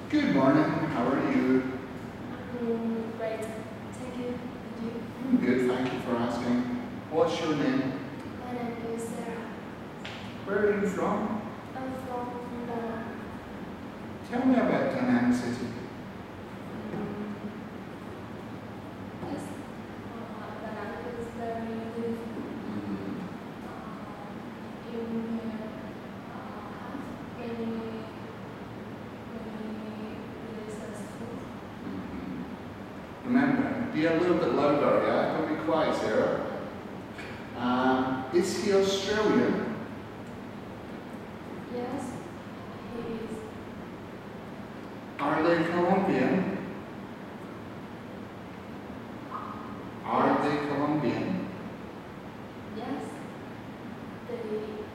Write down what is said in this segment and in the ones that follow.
Good morning. How are you? Great. Thank you. And you? I'm good. Thank you for asking. What's your name? My name is Sarah. Where are you from? I'm from Ghana. Tell me about Da Nang City. Yes. Ghana is very beautiful. In here, have many delicious food. Remember, be a little bit louder, yeah? Don't be quiet, Sarah. Is he Australian? Yes, he is. Are they Colombian? Are they Colombian? Yes, they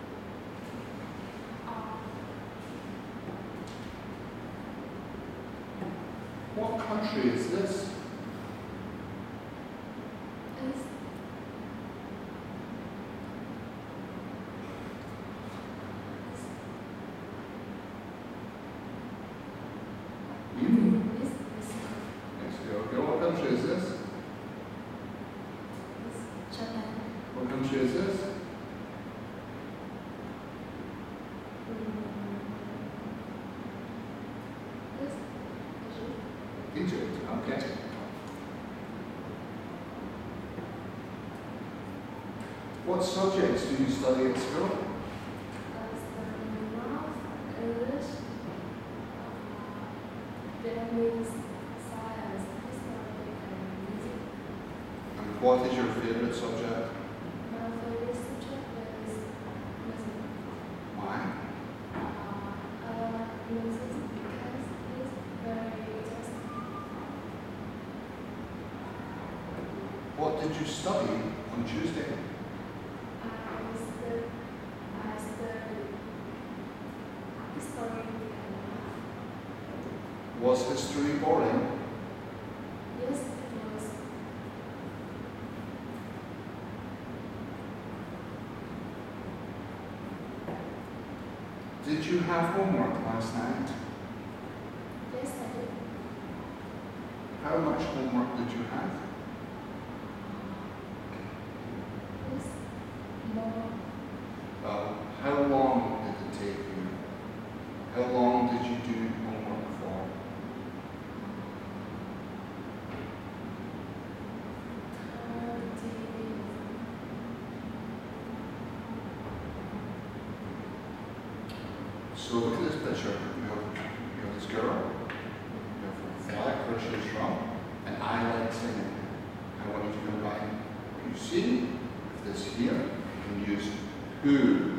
are. What country is this? Is Mexico. Okay, what country is this? Japan. What country is this? Yes, Egypt. Okay. What subjects do you study at school? English, Vietnamese, science, history, and music. And what is your favorite subject? My favorite subject is music. Why? I like music because it's very interesting. What did you study on Tuesday? I study history and math. Was history boring? Yes, it was. Did you have homework last night? Yes, I did. How much homework did you have? Yes, more. How long did it take you? How long did you do homework for? So look at this picture. You have this girl, you have a flag where she's from, and I like singing. I want you to combine what you see with this here. You can use who